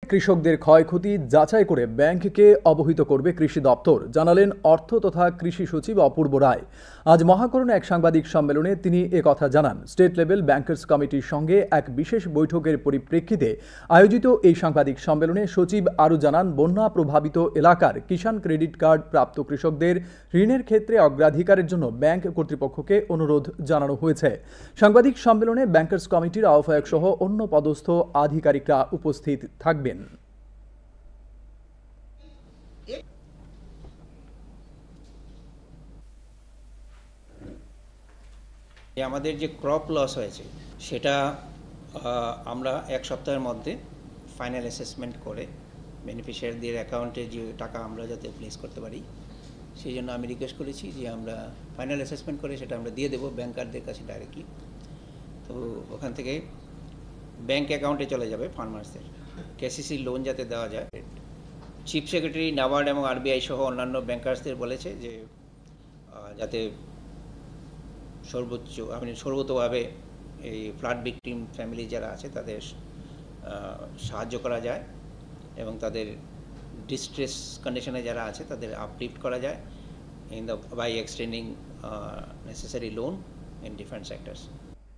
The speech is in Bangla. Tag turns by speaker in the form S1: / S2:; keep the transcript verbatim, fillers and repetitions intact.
S1: কৃষকদের ক্ষয়ক্ষতি যাচাই করে ব্যাংককে অবহিত করবে কৃষি দপ্তর, জানালেন অর্থ তথা কৃষি সচিব অপূর্ব রায়। আজ মহাকরণে এক সাংবাদিক সম্মেলনে তিনি একথা জানান। স্টেট লেভেল ব্যাংকার্স কমিটির সঙ্গে এক বিশেষ বৈঠকের পরিপ্রেক্ষিতে আয়োজিত এই সাংবাদিক সম্মেলনে সচিব আরও জানান, বন্যা প্রভাবিত এলাকার কিষাণ ক্রেডিট কার্ড প্রাপ্ত কৃষকদের ঋণের ক্ষেত্রে অগ্রাধিকারের জন্য ব্যাংক কর্তৃপক্ষকে অনুরোধ জানানো হয়েছে। সাংবাদিক সম্মেলনে ব্যাংকার্স কমিটির আহ্বায়ক সহ অন্য পদস্থ আধিকারিকরা উপস্থিত থাকবেন।
S2: আমাদের যে ক্রপ লস হয়েছে সেটা আমরা এক সপ্তাহের মধ্যে ফাইনাল অ্যাসেসমেন্ট করে বেনিফিশিয়ারিদের অ্যাকাউন্টে যে টাকা আমরা যাতে প্লেস করতে পারি সেই জন্য আমি রিকোয়েস্ট করেছি যে আমরা ফাইনাল অ্যাসেসমেন্ট করে সেটা আমরা দিয়ে দেবো ব্যাংকারদের কাছে ডাইরেক্টলি। তো ওখান থেকে ব্যাংক অ্যাকাউন্টে চলে যাবে ফার্মার্সদের, কেসিসি লোন যাতে দেওয়া যায়। চিফ সেক্রেটারি, নাবার্ড এবং আরবিআই সহ অন্যান্য ব্যাংকার্সদের বলেছে যে যাতে সর্বোচ্চ মানে সর্বতভাবে এই ফ্লাড ভিকটিম ফ্যামিলি যারা আছে তাদের সাহায্য করা যায় এবং তাদের ডিস্ট্রেস কন্ডিশনে যারা আছে তাদের আপলিফট করা যায় in the by extending necessary loan in different sectors.